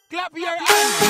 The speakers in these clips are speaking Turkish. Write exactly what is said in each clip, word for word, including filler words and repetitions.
Clap your hands.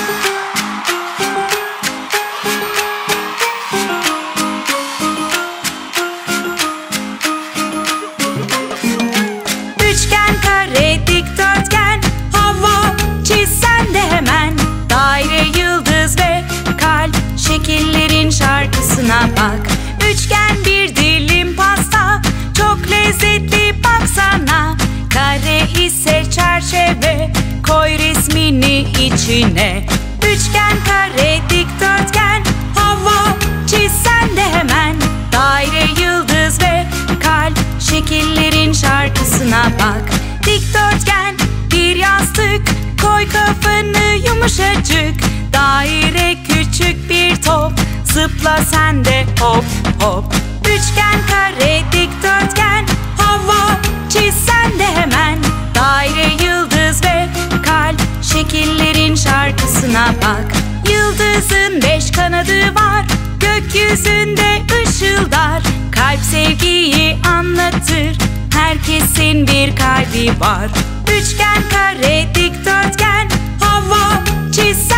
Üçgen, kare, dikdörtgen, hava çizsen de hemen. Daire, yıldız ve kalp, şekillerin şarkısına bak. Üçgen bir dilim pasta, çok lezzetli baksana. Kare ise çerçeve, koy resmini içine. Üçgen, kare, dikdörtgen, hava çizsen de hemen. Daire, yıldız ve kalp, şekillerin şarkısına bak. Dikdörtgen bir yastık, koy kafanı yumuşacık. Daire küçük bir top, zıpla sen de hop hop. Üçgen, kare, dikdörtgen, hava çizsen de hemen. Daire, yıldız ve kalp, şekillerin şarkısına bak. Yıldızın beş kanadı var, gökyüzünde ışıldar. Kalp sevgiyi anlatır, herkesin bir kalbi var. Üçgen, kare, dikdörtgen, hava çizsen